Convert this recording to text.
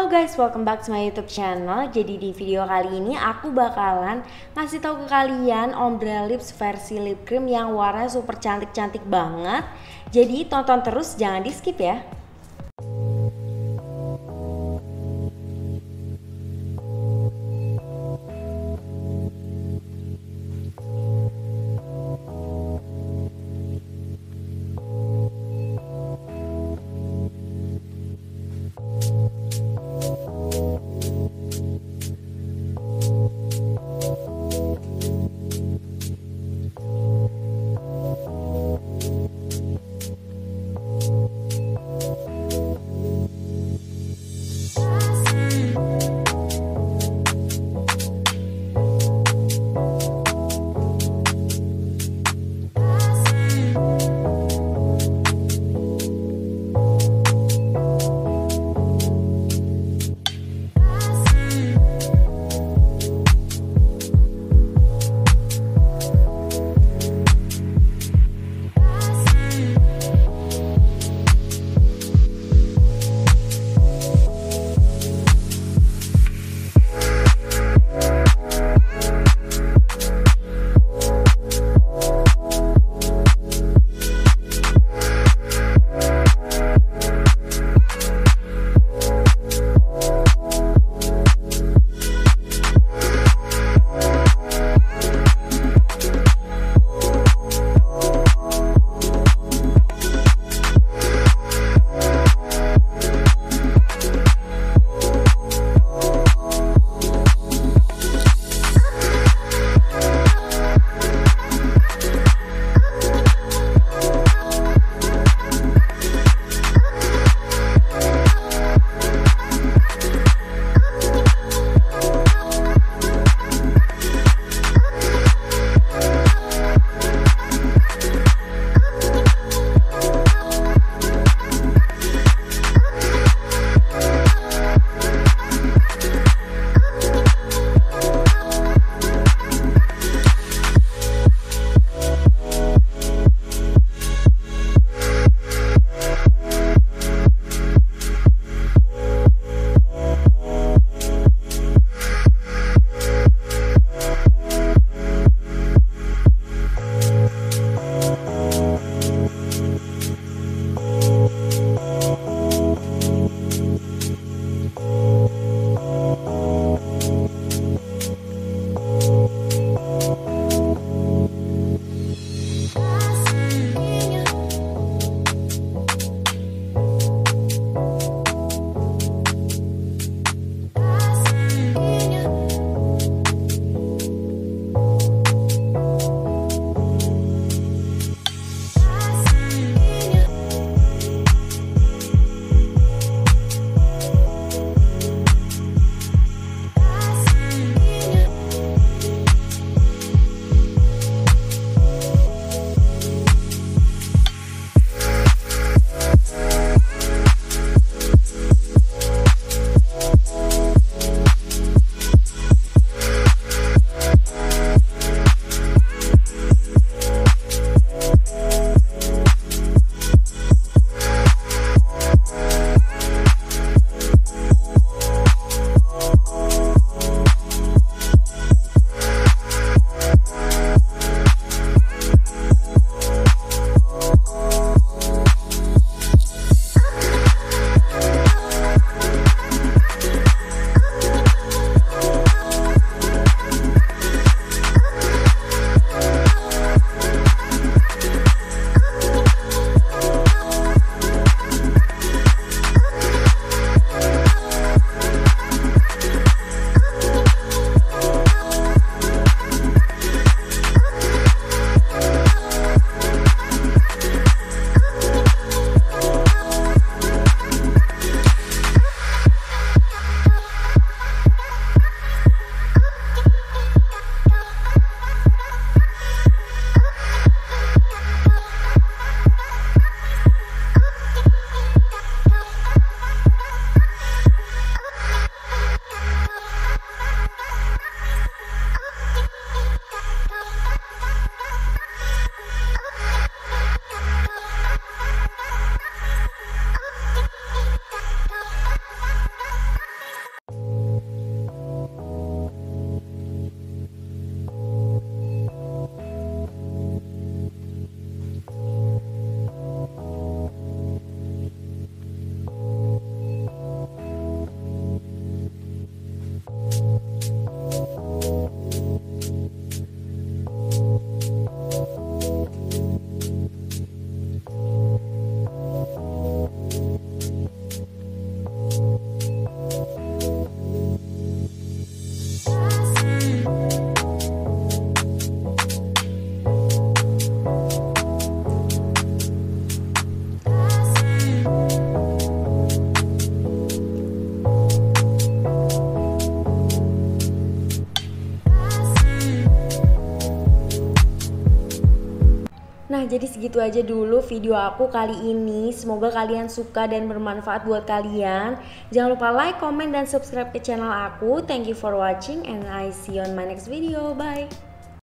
Halo guys, welcome back to my YouTube channel. Jadi di video kali ini aku bakalan ngasih tahu ke kalian ombre lips versi lip cream yang warnanya super cantik-cantik banget. Jadi tonton terus, jangan di skip ya. jadi segitu aja dulu video aku kali ini. Semoga kalian suka dan bermanfaat buat kalian. Jangan lupa like, comment, dan subscribe ke channel aku. Thank you for watching and I see you on my next video. Bye.